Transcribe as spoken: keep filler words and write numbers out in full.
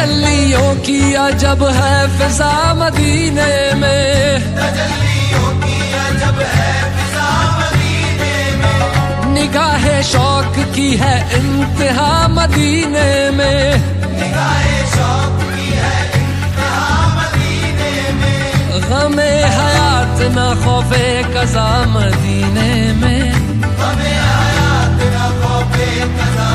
तजल्लियों की अजब है फिजा मदीने में, तजल्लियों की अजब है फिजा मदीने में, निगाहे शौक की है इंतहा मदीने में, निगाहे शौक की है इंतहा मदीने में, गमे हयात न खौफे कज़ा मदीने में, गमे हयात न खौफे कज़ा